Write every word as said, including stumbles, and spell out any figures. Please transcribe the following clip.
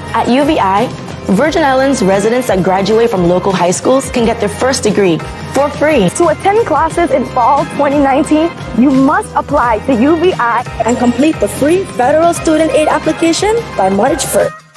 At U V I, Virgin Islands residents that graduate from local high schools can get their first degree for free. To attend classes in fall twenty nineteen, you must apply to U V I and complete the free federal student aid application by March first.